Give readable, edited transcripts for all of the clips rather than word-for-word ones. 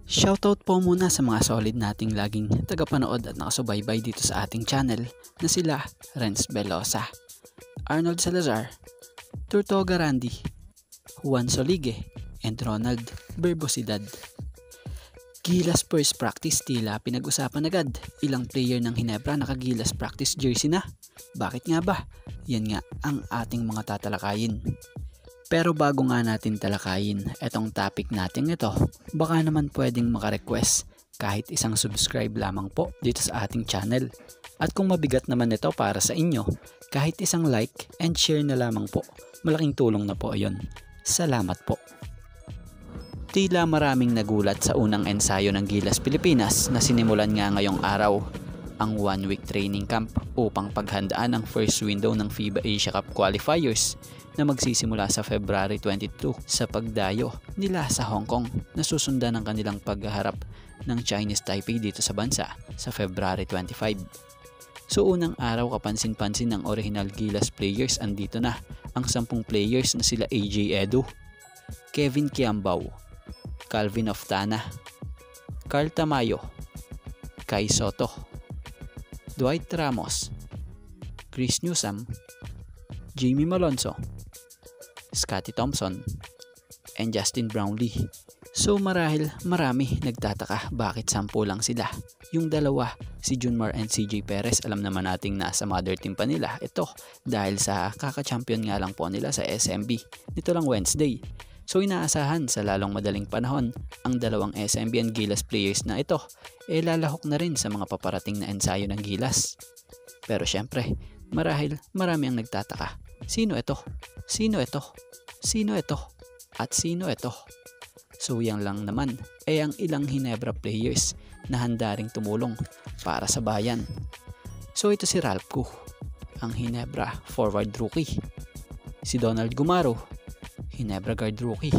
Shoutout po muna sa mga solid nating laging tagapanood at nakasubaybay dito sa ating channel na sila Renz Velosa, Arnold Salazar, Turtoga Randy, Juan Solige, and Ronald Berbosidad. Gilas first practice, tila pinag-usapan agad. Ilang player ng Ginebra nakagilas practice jersey na. Bakit nga ba? Yan nga ang ating mga tatalakayin. Pero bago nga natin talakayin etong topic natin ito, baka naman pwedeng maka-request kahit isang subscribe lamang po dito sa ating channel. At kung mabigat naman ito para sa inyo, kahit isang like and share na lamang po, malaking tulong na po ayon. Salamat po. Tila maraming nagulat sa unang ensayo ng Gilas Pilipinas na sinimulan nga ngayong araw, ang 1-week training camp upang paghandaan ang first window ng FIBA Asia Cup qualifiers na magsisimula sa February 22 sa pagdayo nila sa Hong Kong na susundan ng kanilang pagharap ng Chinese Taipei dito sa bansa sa February 25. So unang araw kapansin-pansin ng original Gilas players, andito na ang 10 players na sila AJ Edu, Kevin Kiambao, Calvin Oftana, Carl Tamayo, Kai Soto, Dwight Ramos, Chris Newsome, Jamie Malonzo, Scottie Thompson, and Justin Brownlee. So marahil marami nagtataka bakit 10 lang sila. Yung dalawa, si Junmar and CJ Perez, alam naman nating nasa mother team pa nila. Ito dahil sa kaka-champion nga lang po nila sa SMB nito lang Wednesday. So inaasahan sa lalong madaling panahon ang dalawang SMB and Gilas players na ito lalahok na rin sa mga paparating na ensayo ng Gilas. Pero syempre, marahil marami ang nagtataka. Sino ito? Sino ito? Sino ito? At sino ito? So yan lang naman ang ilang Ginebra players na handa ring tumulong para sa bayan. So ito si Ralph Koo, ang Ginebra forward rookie. Si Donald Gumaro, Ginebra guard rookie.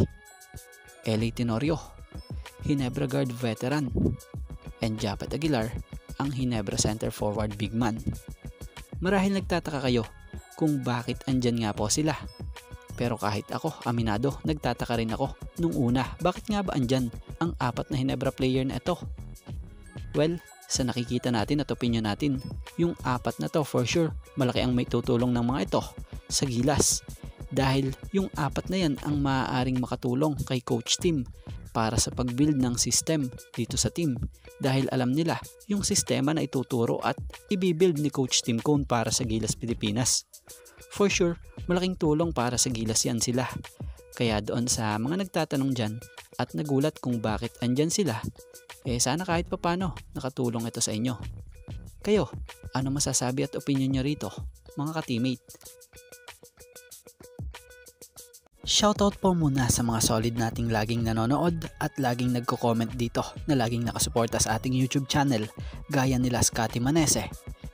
Eli Tenorio, Ginebra guard veteran. And Japet Aguilar, ang Ginebra center forward big man. Marahil nagtataka kayo kung bakit andyan nga po sila. Pero kahit ako, aminado, nagtataka rin ako nung una. Bakit nga ba andyan ang 4 na Ginebra player na ito? Well, sa nakikita natin at opinion natin, yung 4 na to for sure, malaki ang may tutulong ng mga ito sa Gilas. Dahil yung 4 na yan ang maaaring makatulong kay Coach Tim para sa pag-build ng system dito sa team. Dahil alam nila yung sistema na ituturo at ibibuild ni Coach Tim Cone para sa Gilas Pilipinas. For sure, malaking tulong para sa Gilas yan sila. Kaya doon sa mga nagtatanong dyan at nagulat kung bakit andyan sila, sana kahit papano nakatulong ito sa inyo. Kayo, ano masasabi at opinion nyo rito, mga ka-teammate? Shoutout po muna sa mga solid nating laging nanonood at laging nagko-comment dito na laging nakasuporta sa ating YouTube channel, gaya nila Scottie Manese,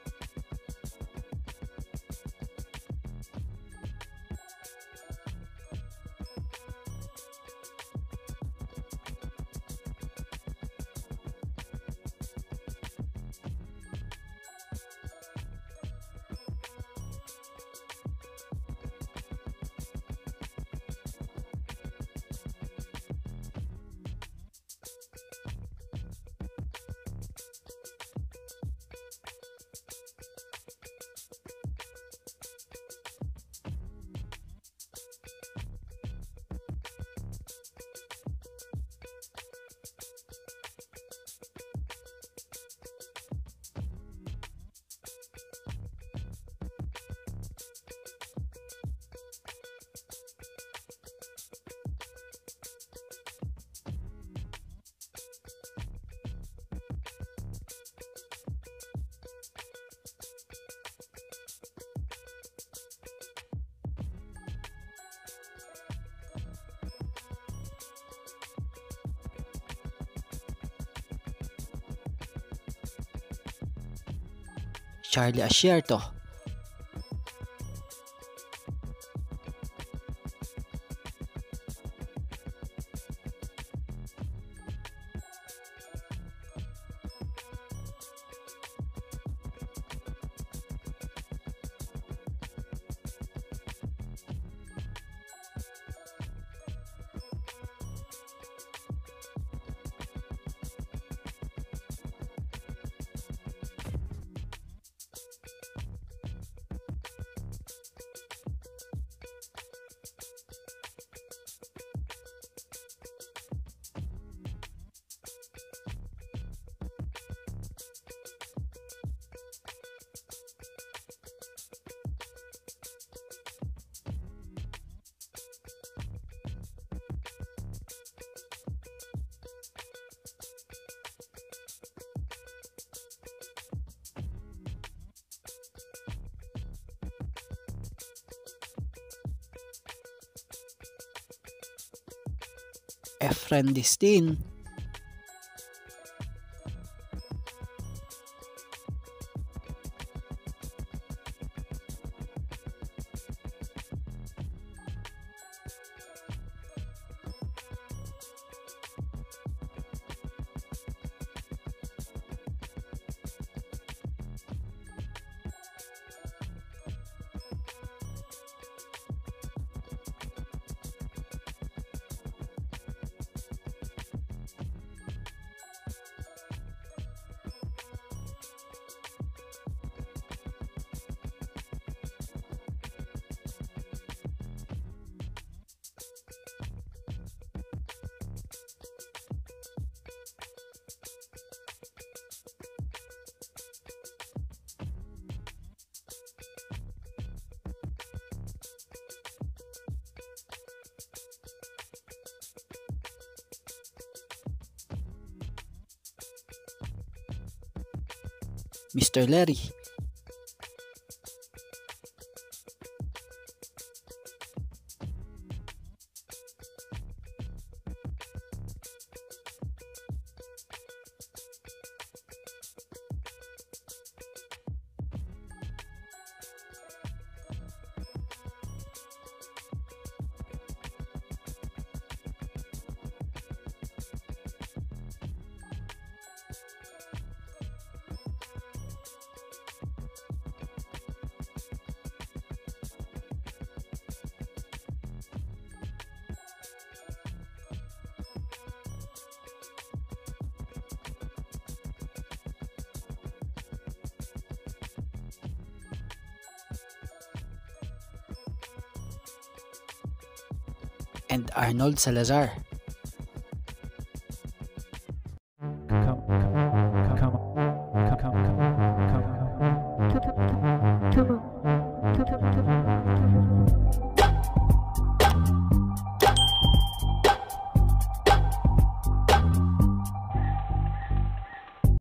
Charlie Ascierto, Efren Distin, Mr. Larry, and Arnold Salazar.